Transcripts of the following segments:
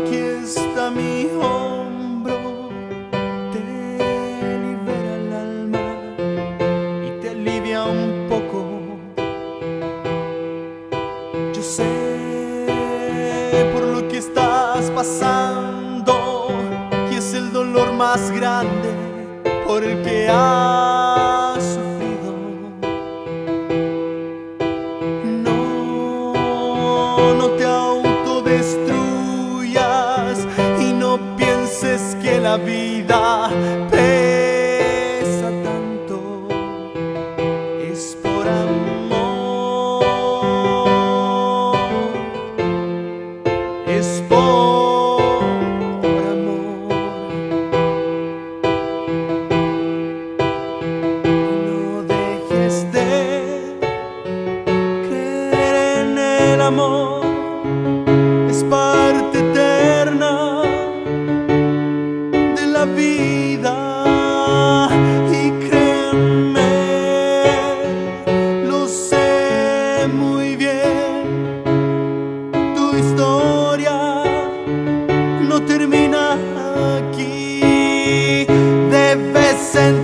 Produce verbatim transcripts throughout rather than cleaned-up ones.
Aquí está mi hombro, te libera el alma y te alivia un poco. Yo sé por lo que estás pasando y es el dolor más grande por el que has sufrido. No, no te autodestruyas y no pienses que la vida pesa tanto. Es por amor, es por amor. No dejes de creer en el amor, es parte eterna de la vida. Y créeme, lo sé muy bien, tu historia no termina aquí. Debes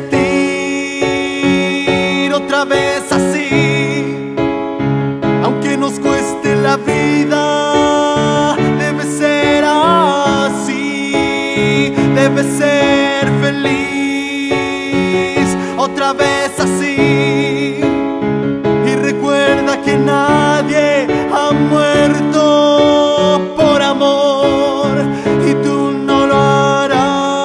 sentir otra vez así, aunque nos cueste la vida. Debe ser así, debe ser feliz otra vez así. Y recuerda que nadie ha muerto por amor y tú no lo harás.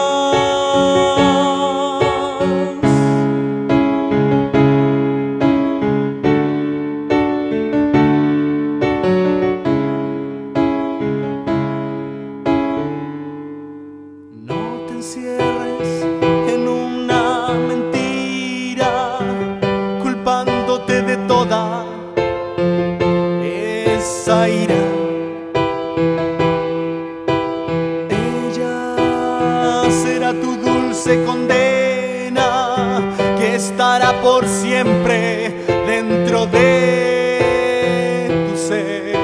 No te encierres en una mentira, culpándote de toda esa ira. Ella será tu dulce condena, que estará por siempre dentro de tu ser.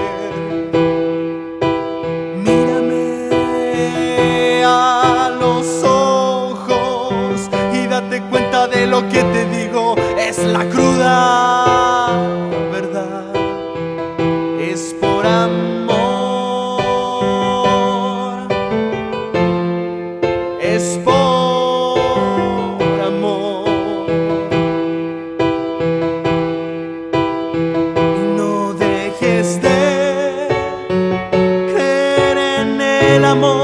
Mírame a los ojos y date cuenta de lo que te digo. Es la cruda verdad, es por amor, es por amor. No dejes de creer en el amor.